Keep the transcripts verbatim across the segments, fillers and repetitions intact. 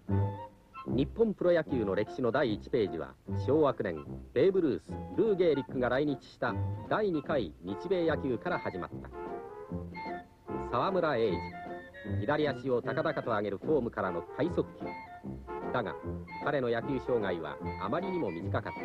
日本プロ野球の歴史の第いちページは、昭和くねんベーブ・ルース、ルー・ゲーリックが来日しただいにかい日米野球から始まった。沢村栄治、左足を高々と上げるフォームからの快速球だが、彼の野球生涯はあまりにも短かった。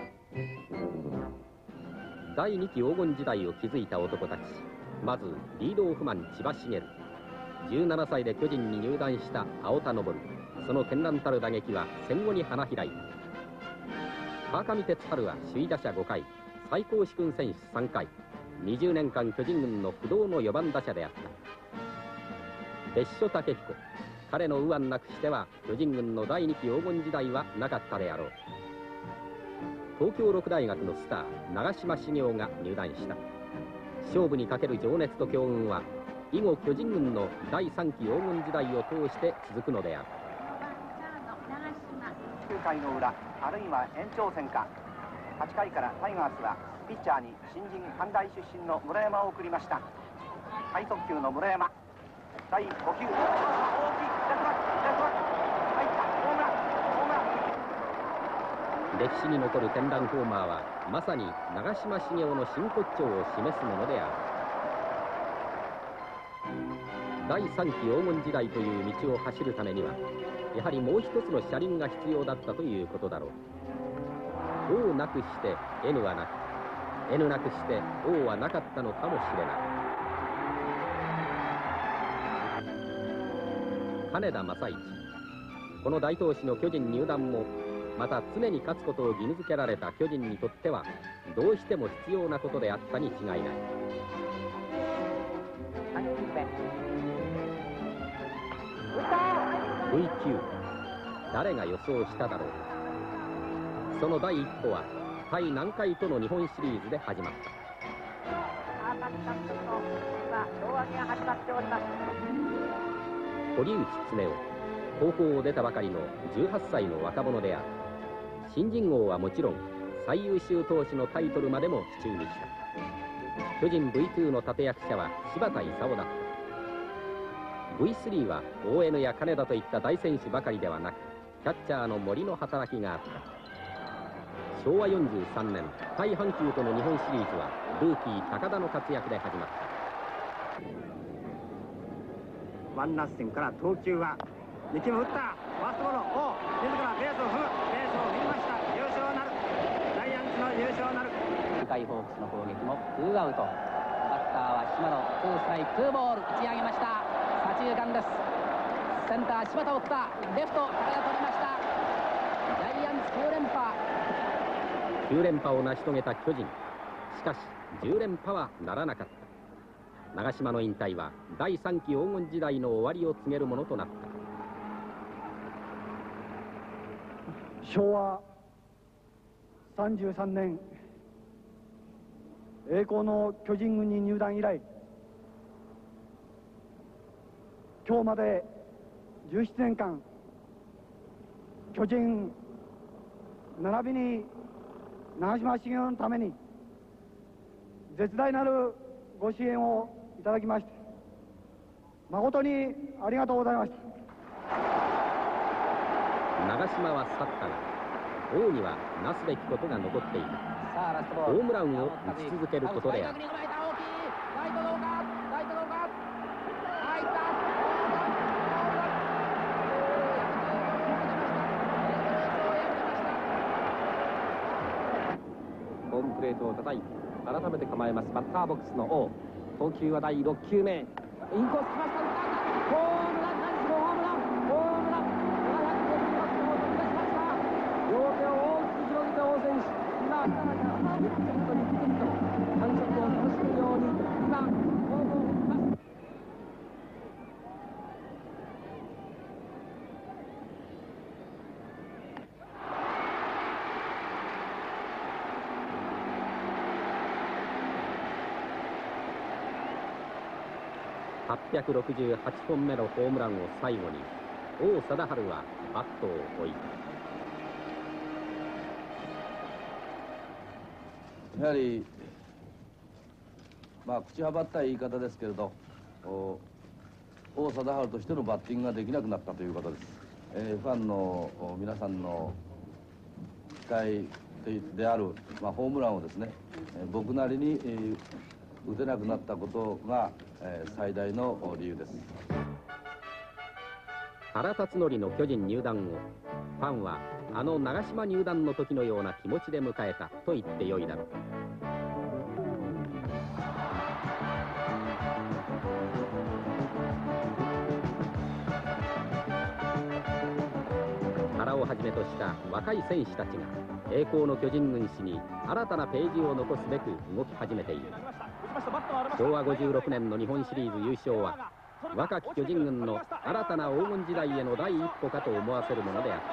だいにき黄金時代を築いた男たち。まずリードオフマン千葉茂、じゅうななさいで巨人に入団した青田昇、その絢爛たる打撃は戦後に花開いた。川上哲治は首位打者ごかい、最高主君選手さんかい、にじゅうねんかん巨人軍の不動のよばん打者であった。別所武彦、彼の右腕なくしては巨人軍のだいにき黄金時代はなかったであろう。東京六大学のスター長嶋茂雄が入団した。勝負にかける情熱と強運は以後巨人軍のだいさんき黄金時代を通して続くのである。 きゅうかいの裏、あるいは延長戦か。はちかいからタイガースはピッチャーに新人阪大出身の村山を送りました。快速球の村山、だいごきゅう、大きいレフトバック、レフトバック、入った、ホームラン、ホームラン。 歴史に残る天覧ホーマーはまさに長嶋茂雄の真骨頂を示すものである。だいさんき黄金時代という道を走るためにはやはりもう一つの車輪が必要だったということだろう。 O なくして N はなく、 N なくして O はなかったのかもしれない。金田正一、この大投手の巨人入団もまた常に勝つことを義務付けられた巨人にとってはどうしても必要なことであったに違いない。 ブイきゅう、 誰が予想しただろう。その第一歩は対南海との日本シリーズで始まった。堀内恒夫、高校を出たばかりのじゅうはっさいの若者である。新人王はもちろん最優秀投手のタイトルまでも手中にした。巨人 ブイツー の立役者は柴田勲だった。 ブイスリー は オーエヌ や金田といった大選手ばかりではなく、キャッチャーの森の働きがあった。昭和よんじゅうさんねん対阪急との日本シリーズはルーキー高田の活躍で始まった。 ワンナッシンから投球はにきゅう打った、ファーストゴロ、お自らベースを踏む、ベースを踏みました。優勝なる、ジャイアンツの優勝なる。 向井ホークスの攻撃もツーアウト、バッターは島野、ツーストライクツーボール、打ち上げました。左中間です。センター柴田を打った、レフト高田取りました。ジャイアンツきゅうれんぱ、 きゅうれんぱを成し遂げた巨人。しかしじゅうれんぱはならなかった。長嶋の引退はだいさんき黄金時代の終わりを告げるものとなった。 しょうわさんじゅうさんねん栄光の巨人軍に入団以来、今日までじゅうななねんかん巨人並びに長嶋茂雄のために絶大なるご支援をいただきまして誠にありがとうございました。 長嶋は去ったが王にはなすべきことが残っていた。ホームランを打ち続けることである。 ホームプレートを叩いて改めて構えます。バッターボックスの王、投球はだいろっきゅうめ、インコース来ました、ホームラン、ナイスホームラン、ホームラン、ななひゃくごじゅうはち号を飛び出しました。両手を大きく広げて王選手、今頭から頭をピクピクとピクピクと感触を楽しむように今ボールを打ちます。 はっぴゃくろくじゅうはちほんめのホームランを最後に王貞治はバットを置いた。 やはりまあ口はばったい言い方ですけれど、王貞治としてのバッティングができなくなったということです。 えー、ファンの皆さんの期待である、まあ、ホームランをですね、えー、僕なりに、えー、打てなくなったことが、えー、最大の理由です。 原辰徳の巨人入団をファンはあの長嶋入団の時のような気持ちで迎えたと言ってよいだろう。原をはじめとした若い選手たちが栄光の巨人軍史に新たなページを残すべく動き始めている。しょうわごじゅうろくねんの日本シリーズ優勝は若き巨人軍の新たな黄金時代への第一歩かと思わせるものであった。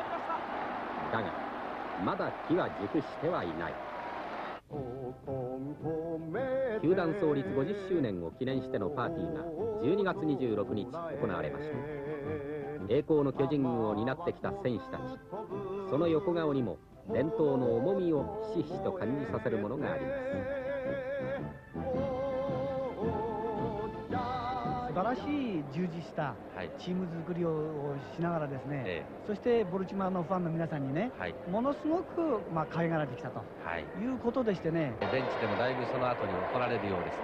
だがまだ機は熟してはいない。球団創立ごじゅっしゅうねんを記念してのパーティーがじゅうにがつにじゅうろくにち行われました。栄光の巨人軍を担ってきた選手たち、その横顔にも伝統の重みをひしひしと感じさせるものがあります。 素晴らしい充実したチーム作りをしながらですね、はい、そしてボルチモアのファンの皆さんにね、はい、ものすごくまあ可愛がられてきたと、はい、いうことでしてね、 ベンチでもだいぶその後に怒られるようですね。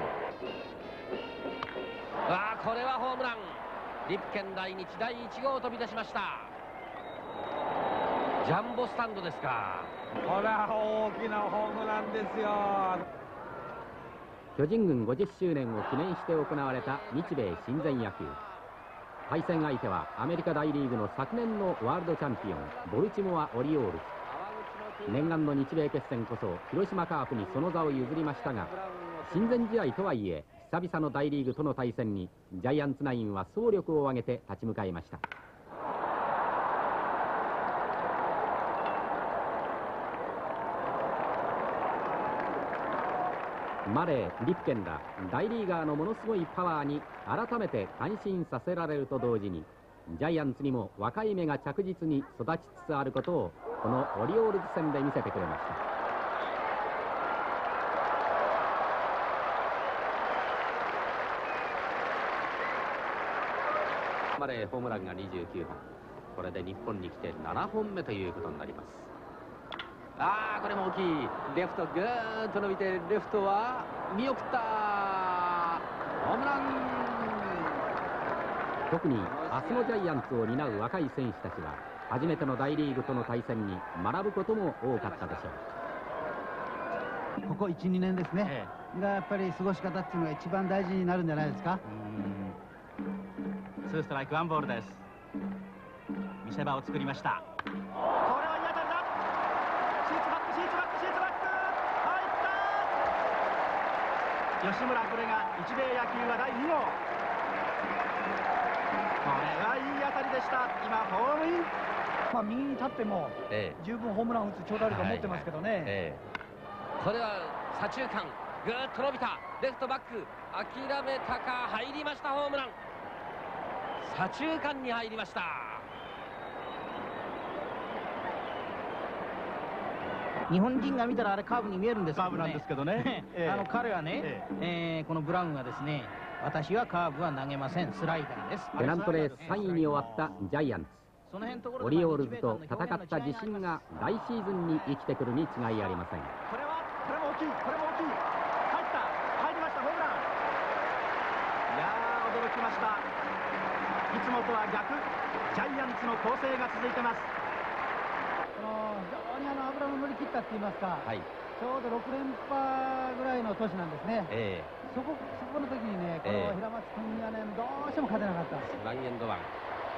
わあ、これはホームラン。リプケン第日第いち号飛び出しました。ジャンボスタンドですか。これは大きなホームランですよ。 巨人軍ごじゅっしゅうねんを記念して行われた日米親善野球。対戦相手はアメリカ大リーグの昨年のワールドチャンピオンボルチモア・オリオールズ。念願の日米決戦こそ広島カープにその座を譲りましたが、親善試合とはいえ久々の大リーグとの対戦にジャイアンツナインは総力を挙げて立ち向かいました。マレー、リプケンら大リーガーのものすごいパワーに改めて感心させられると同時に、ジャイアンツにも若い芽が着実に育ちつつあることをこのオリオールズ戦で見せてくれました。マレーホームランがにじゅうきゅうほん、これで日本に来てななほんめということになります。ああ、これも大きい。レフトぐーんと伸びて、レフトは見送った。ホームラン。特に明日のジャイアンツを担う若い選手たちは初めての大リーグとの対戦に学ぶことも多かったでしょう。 ここいち、にねんですね、ええ、がやっぱり過ごし方っていうのが一番大事になるんじゃないですか。 ツーストライクワンボールです。見せ場を作りました。これはいい当たりだ。シーツバック、シーツバック、シーツバック、入った。吉村、これが日米野球はだいに号。これはいい当たりでした。今ホームイン。 まあ右に立っても、ええ、十分ホームランを打つ長打力を持ってますけどね、はいはい、ええ、 これは左中間ぐーっと伸びた。レフトバック諦めたか、入りました。ホームラン。左中間に入りました。 日本人が見たらあれカーブに見えるんですけどね。 カーブなんですけどね。 あの彼はね、えええー、このブラウンはですね、私はカーブは投げません、スライダーです。 ペナントレースさんいに終わったジャイアンツ。オリオールズと戦った自信が来シーズンに生きてくるに違いありません。 これはこれも大きい、これも大きい。入った入りました、ホームラン。いやー、驚きました。いつもとは逆、ジャイアンツの攻勢が続いてます。 この非常にあの油の乗り切ったって言いますか、はい、ちょうどろくれんぱぐらいの年なんですね、えー、そこそこの時にね、この平松君にはね、どうしても勝てなかった。 ワンエンドワン。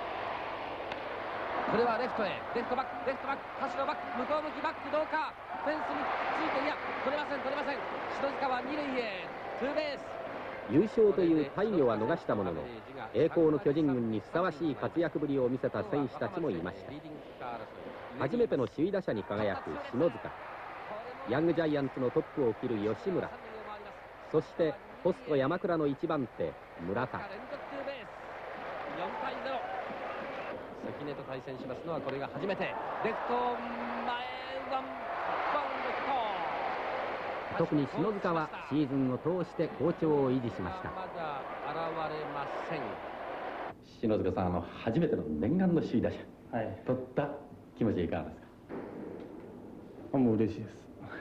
これはレフトへ、レフトバック、レフトバック、橋のバック、向こう向きバック、どうか、フェンスについて、いや、取れません、取れません。篠塚は二塁へ、ツーベース。 優勝という大義は逃したものの、栄光の巨人軍にふさわしい活躍ぶりを見せた選手たちもいました。初めての首位打者に輝く篠塚、ヤングジャイアンツのトップを切る吉村、そしてポスト山倉のいちばん手村田。 よんたいゼロ。関根と対戦しますのはこれが初めて。レフト前ワンバウンドヒット。 特に篠塚はシーズンを通して好調を維持しました。 まだ現れません。 篠塚さん、あの初めての念願の首位打者、 はい、 取った気持ちはいかがですか？ あ、もう嬉しいです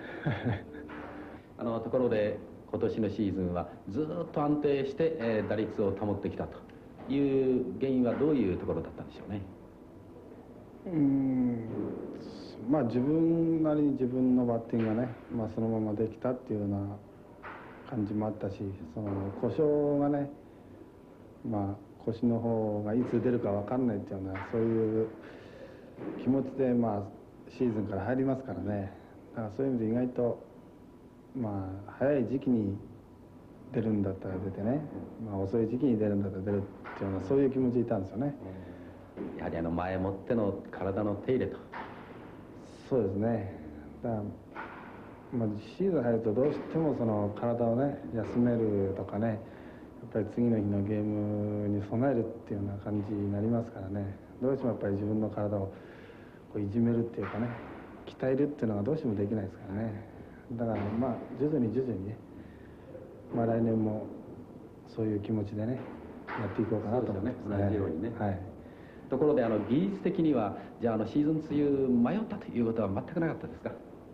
あのところで今年のシーズンはずっと安定して、えー、打率を保ってきたという原因はどういうところだったんでしょうね。 うーん、まあ自分なりに自分のバッティングがね、まあ、そのままできたっていうような感じもあったし、その故障がね、まあ腰の方がいつ出るか分かんないっていうようなそういう気持ちでまあシーズンから入りますからね。だからそういう意味で意外とまあ早い時期に出るんだったら出てね、まあ、遅い時期に出るんだったら出るっていうようなそういう気持ちでいたんですよね。 やはりあの前もっての体の手入れと。 そうですね。だから、まあ、シーズン入るとどうしてもその体をね休めるとかね、やっぱり次の日のゲームに備えるっていうような感じになりますからね、どうしてもやっぱり自分の体をこういじめるっていうかね、鍛えるっていうのがどうしてもできないですからね。だからまあ徐々に徐々にね、まあ来年もそういう気持ちでねやっていこうかなと思ってますね。 同じようにね。 はい。 ところであの技術的にはじゃあ、あのシーズン梅雨迷ったということは全くなかったですか？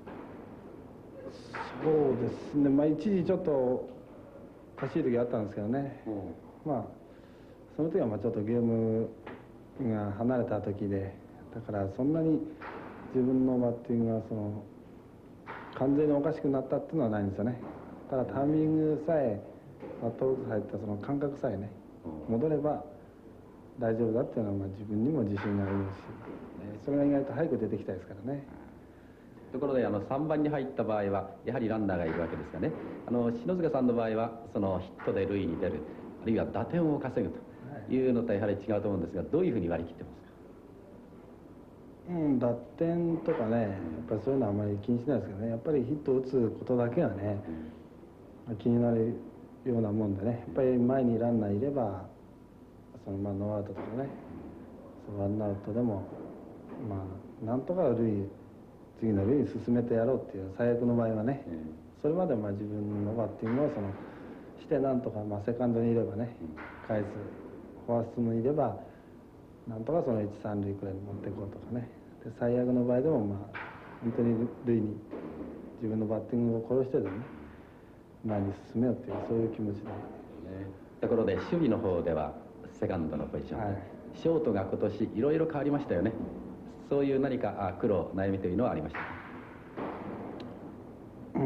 そうですね。まあ一時ちょっとおかしい時あったんですけどね。まあその時はまあちょっとゲームが離れた時で、だからそんなに自分のバッティングがその完全におかしくなったっていうのはないんですよね。ただタイミングさえ、まあ、遠く入ったその感覚さえね戻れば大丈夫だっていうのはまあ自分にも自信がありますし、それが意外と早く出てきたですからね。 ところであのさんばんに入った場合はやはりランナーがいるわけですがね、あの篠塚さんの場合はそのヒットで塁に出る、あるいは打点を稼ぐというのとやはり違うと思うんですが、どういうふうに割り切ってますか？ うん、打点とかね、やっぱりそういうのはあまり気にしないですけどね、やっぱりヒットを打つことだけはね、うん、気になるようなもんでね、やっぱり前にランナーいればそのまあノーアウトとかね、そのワンアウトでもまあなんとか塁次の塁に進めてやろうっていう最悪の場合はね、うん、それまでまあ自分のバッティングをそのしてなんとかまあセカンドにいればね返す、ファーストにいればなんとかその一三塁くらいに持っていこうとかね、で最悪の場合でもまあ本当に塁に自分のバッティングを殺してでもね前に進めようっていうそういう気持ちで、ね、 ところで守備の方ではセカンドのポジションで、はい、ショートが今年いろいろ変わりましたよね。そういう何か苦労悩みというのはありましたか？ うん、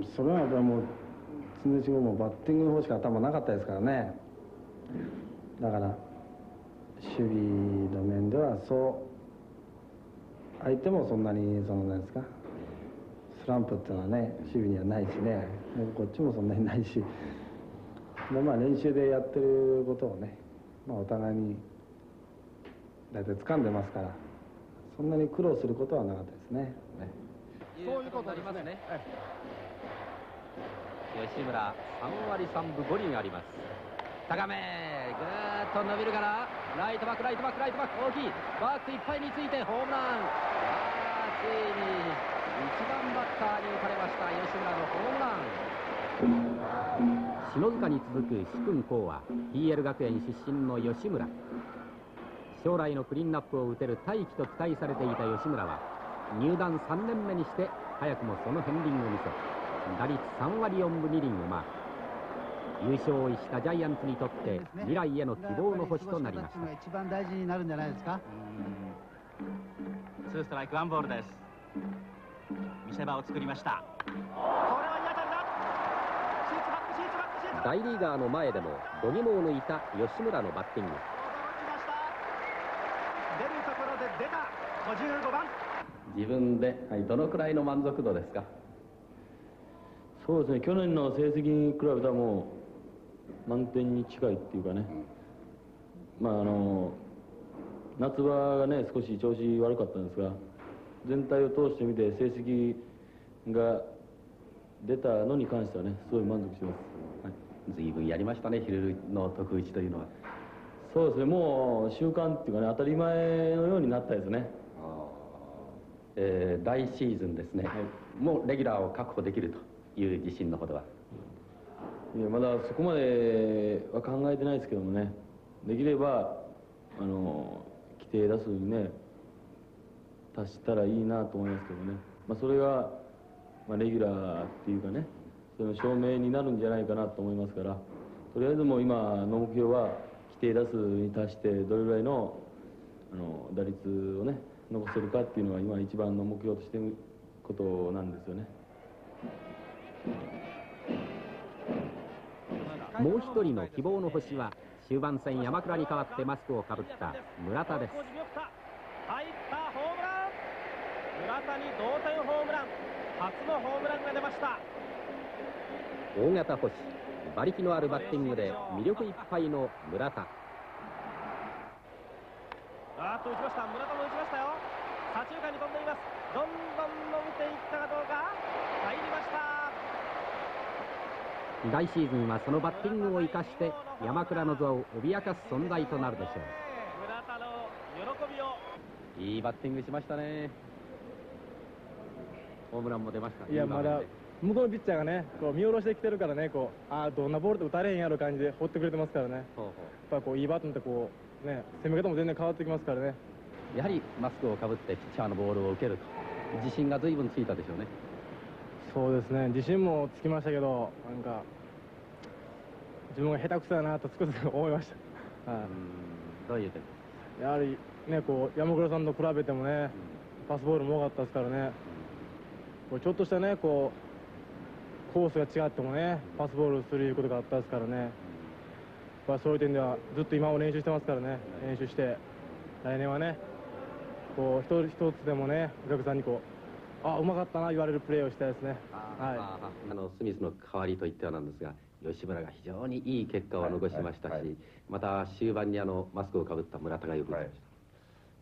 それはやっぱりもう常日頃もバッティングの方しか頭なかったですからね。だから守備の面ではそう相手もそんなにその何ですかスランプっていうのはね守備にはないしね、こっちもそんなにないし、でまあ練習でやってることをね、まあ、お互いに大体掴んでますから、そんなに苦労することはなかったですね。ね、 そういうことになりますね。吉村さんわりさんぶごりんあります。高めぐーっと伸びるからライトバックライトバックライトバック大きいバックいっぱいについてホームラン。あついにいちばんバッターに打たれました吉村のホームラン。篠塚に続く主君公は ピーエル 学園出身の吉村。将来のクリーンナップを打てる大器と期待されていた吉村は入団さんねんめにして早くもその片鱗を見せ打率さんわりよんぶにりんをマーク。優勝をしたジャイアンツにとって未来への希望の星となりました。 一番大事になるんじゃないですか。 ツーストライクワンボールです。見せ場を作りました。これはいい当たりだ。シーツバックシーツバックシーツバック。 大リーガーの前でも度肝を抜いた吉村のバッティング。 出るところで出たごじゅうごばん。 自分でどのくらいの満足度ですか？ そうですね、去年の成績に比べたらもう満点に近いっていうかね、うん、まああの夏場がね少し調子悪かったんですが、全体を通してみて成績が出たのに関してはねすごい満足してます、はい、 随分やりましたね、昼の特打ちというのは。 そうですね、もう習慣っていうかね当たり前のようになったですね。 あ、えー、来シーズンですね、はい、もうレギュラーを確保できるという自信のほどは？ いやまだそこまでは考えてないですけどもね、できればあの規定打数にね達したらいいなと思いますけどね、まあ、それが、まあ、レギュラーっていうかね、その証明になるんじゃないかなと思いますから、とりあえずもう今の目標は規定打数に達してどれぐらいのあの打率をね残せるかっていうのが今一番の目標としていることなんですよね。 もう一人の希望の星は終盤戦山倉に代わってマスクをかぶった村田です。 入ったホームラン、村田に同点ホームラン、初のホームランが出ました。 大型星、馬力のあるバッティングで魅力いっぱいの村田。 あーっと打ちました。村田も打ちましたよ。左中間に飛んでいます。どんどん伸びていったかどうか。入りました。 来シーズンはそのバッティングを生かして山倉の座を脅かす存在となるでしょう。 村田の喜びを。 いいバッティングしましたね。ホームランも出ました。 いや、まだ向こうのピッチャーがね、こう見下ろしてきてるからね、こうあどんなボールで打たれへんやろ感じで放ってくれてますからね。 ほうほう、 やっぱこういいバットってこうね、攻め方も全然変わってきますからね。 やはりマスクをかぶってピッチャーのボールを受けると自信が随分ついたでしょうね。 そうですね、自信もつきましたけど、なんか自分が下手くそだなとつくづく思いました。はい、 どういう点？ やはりね、こう山倉さんと比べてもね、パスボールも多かったですからね、こうちょっとしたね、こうコースが違ってもね、パスボールするいうことがあったですからね、まあ、そういう点ではずっと今も練習してますからね、練習して、来年はね、こう一つ一つでもね、お客さんにこう、あうまかったな言われるプレーをしたいですね。はい、 ああのスミスの代わりといってはなんですが、吉村が非常にいい結果を残しましたし、はいはいはい、また終盤にあのマスクをかぶった村田がよく打ちました。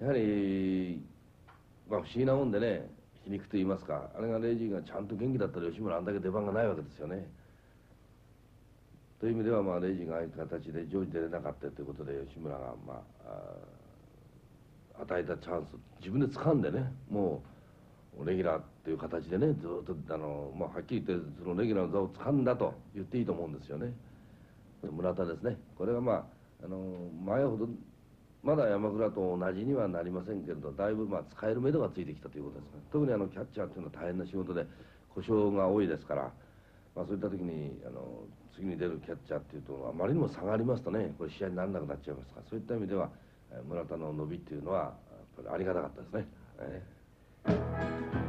はい、やはり、まあ、不思議なもんでね、皮肉と言いますか、あれがレイジがちゃんと元気だったら吉村あんだけ出番がないわけですよね。という意味では、まあ、レイジがああいう形で上位出れなかったということで、吉村が、まあ、あ与えたチャンス自分で掴んでね、もうレギュラーっていう形でね、ずっとあの、まあ、はっきり言ってそのレギュラーの座を掴んだと言っていいと思うんですよね。村田ですね、これはまああの前ほどまだ山倉と同じにはなりませんけれど、だいぶまあ使える目処がついてきたということですね。特にあのキャッチャーっていうのは大変な仕事で故障が多いですから、まあ、そういった時にあの次に出るキャッチャーっていうとあまりにも差がありますとね、これ試合にならなくなっちゃいますから、そういった意味では村田の伸びっていうのはやっぱりありがたかったですね。えー